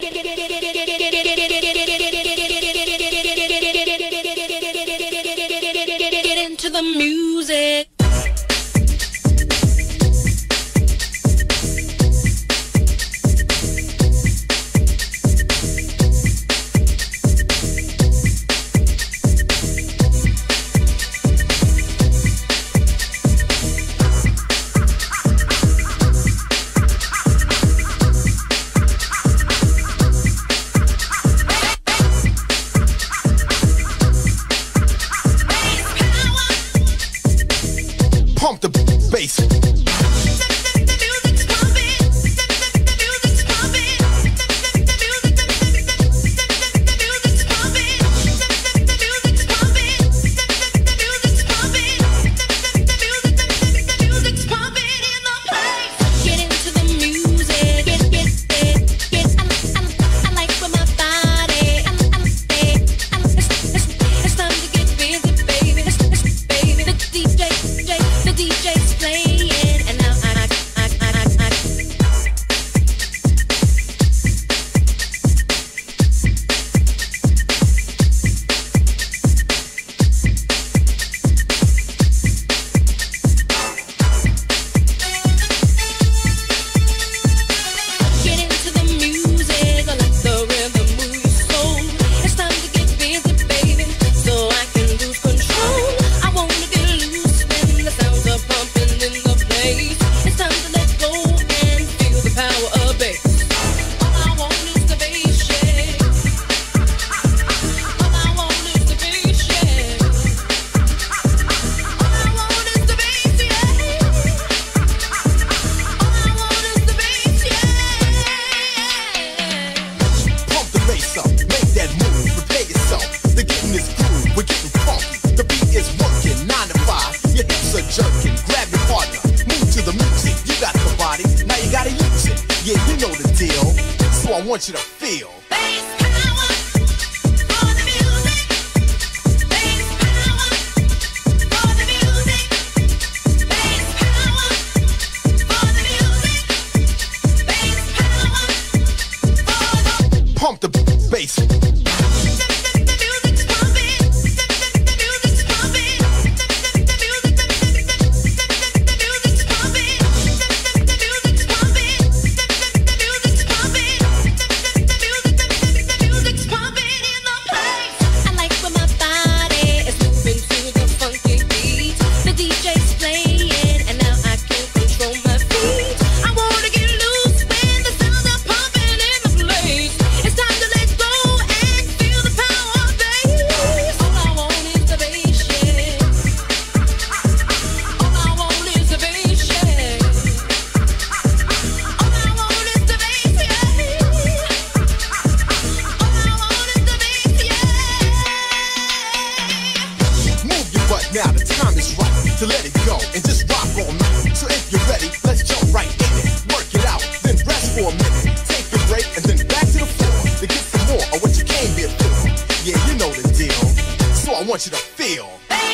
into the music. Pump the bass. I want you to feel. Bass power for the music. Bass power for the music. Bass power for the music. Bass power for the. Pump the bass. Now the time is right to let it go and just rock on me. So if you're ready, let's jump right in it. Work it out, then rest for a minute. Take a break and then back to the floor to get some more of what you came here for. Yeah, you know the deal. So I want you to feel.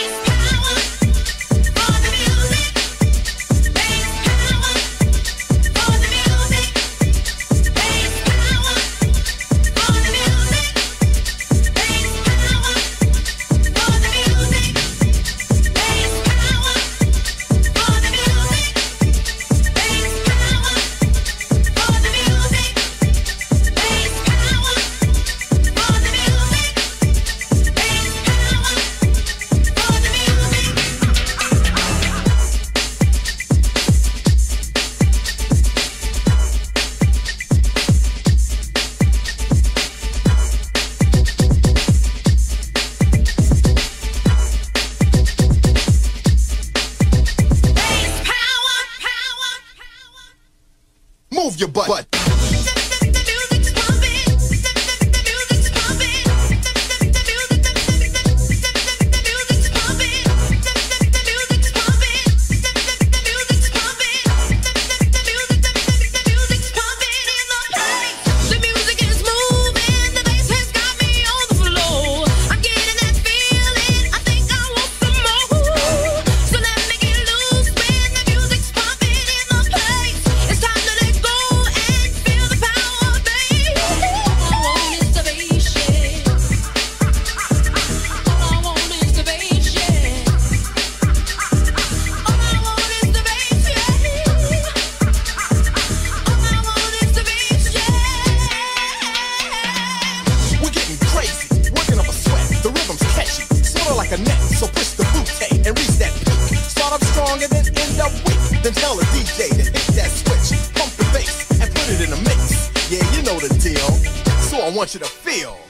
Move your butt. It's time to let go and strong and then end up weak. Then tell a DJ to hit that switch, pump the bass, and put it in a mix. Yeah, you know the deal. So I want you to feel.